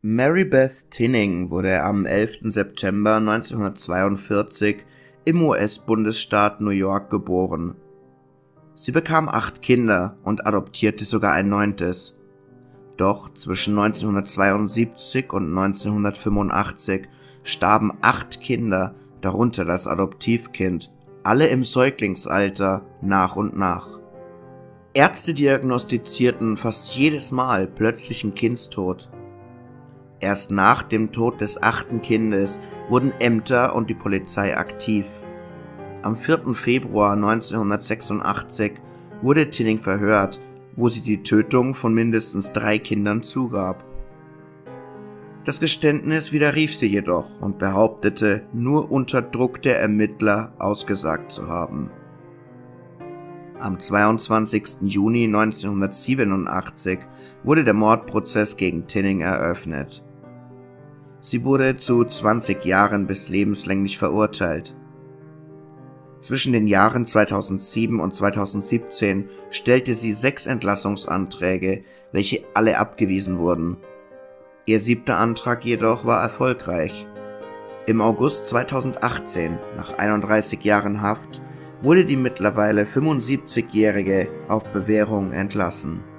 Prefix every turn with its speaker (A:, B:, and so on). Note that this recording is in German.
A: Mary Beth Tinning wurde am 11. September 1942 im US-Bundesstaat New York geboren. Sie bekam 8 Kinder und adoptierte sogar ein 9. Doch zwischen 1972 und 1985 starben 8 Kinder, darunter das Adoptivkind, alle im Säuglingsalter, nach und nach. Ärzte diagnostizierten fast jedes Mal plötzlichen Kindstod. Erst nach dem Tod des 8. Kindes wurden Ämter und die Polizei aktiv. Am 4. Februar 1986 wurde Tinning verhört, wo sie die Tötung von mindestens 3 Kindern zugab. Das Geständnis widerrief sie jedoch und behauptete, nur unter Druck der Ermittler ausgesagt zu haben. Am 22. Juni 1987 wurde der Mordprozess gegen Tinning eröffnet. Sie wurde zu 20 Jahren bis lebenslänglich verurteilt. Zwischen den Jahren 2007 und 2017 stellte sie 6 Entlassungsanträge, welche alle abgewiesen wurden. Ihr 7. Antrag jedoch war erfolgreich. Im August 2018, nach 31 Jahren Haft, wurde die mittlerweile 75-Jährige auf Bewährung entlassen.